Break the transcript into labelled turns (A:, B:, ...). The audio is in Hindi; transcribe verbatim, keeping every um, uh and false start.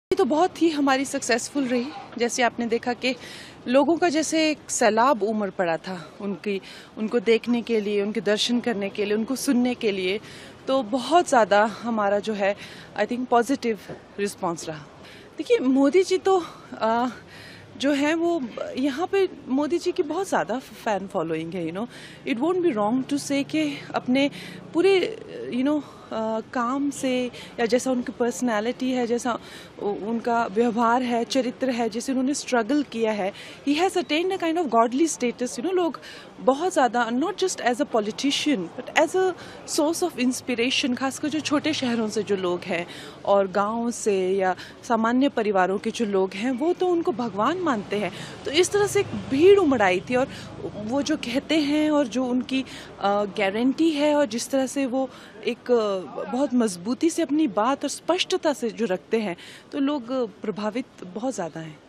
A: ये तो बहुत ही हमारी सक्सेसफुल रही। जैसे आपने देखा कि लोगों का जैसे एक सैलाब उमड़ पड़ा था उनकी उनको देखने के लिए, उनके दर्शन करने के लिए, उनको सुनने के लिए, तो बहुत ज़्यादा हमारा जो है आई थिंक पॉजिटिव रिस्पांस रहा। देखिए मोदी जी तो आ, जो है वो यहाँ पे मोदी जी की बहुत ज़्यादा फ़ैन फॉलोइंग है। You know it won't be wrong to say कि अपने पूरे यू नो काम से या जैसा उनकी पर्सनालिटी है, जैसा उनका व्यवहार है, चरित्र है, जैसे उन्होंने स्ट्रगल किया है, he has attend a kind of godly status. You know लोग बहुत ज़्यादा not just as a politician but as a source of inspiration, खासकर जो छोटे शहरों से जो लोग हैं और गाँव से या सामान्य परिवारों के जो लोग हैं वो तो उनको भगवान मानते हैं। तो इस तरह से एक भीड़ उमड़ आई थी और वो जो कहते हैं और जो उनकी गारंटी है और जिस तरह से वो एक बहुत मजबूती से अपनी बात और स्पष्टता से जो रखते हैं, तो लोग प्रभावित बहुत ज़्यादा हैं।